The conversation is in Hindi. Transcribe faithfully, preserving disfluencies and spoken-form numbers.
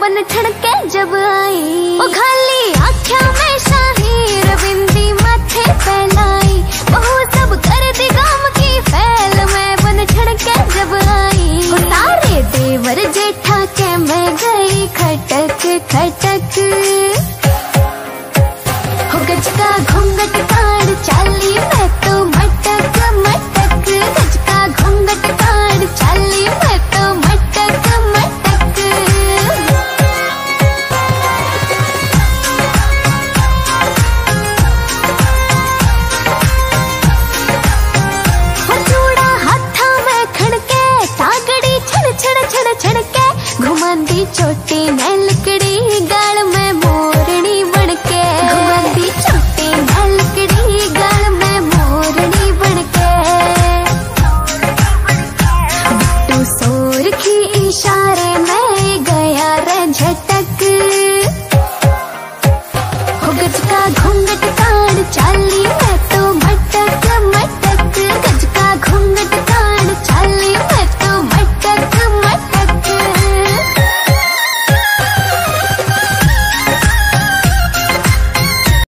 बन छड़के जब आई। ओ खाली आँखों में शाही रविंदी माथे फैलाई, बहु सब कर दी गाम की फैल मैं बन छड़के जब आई। ओ सारे देवर जेठा के मैं गई खटक खटक, हो गज का घूंघट काढ़ चाली मैं तो मटक मटक, गज का घूंघट काढ़ चाली मैं तो मटक मटक। हो चूड़ा हाथा में खड़के तागड़ी छड़ छड़ छड़ छड़के, घुमांदी चोटी मैं लकड़ी गाल में मोरनी बनके, घुमांदी चोटी मैं लकड़ी गाल में मोरनी बनके। बिट्टू सोर की इशारे में गया रे झटक, हो गज का घूंघट काढ़ चाली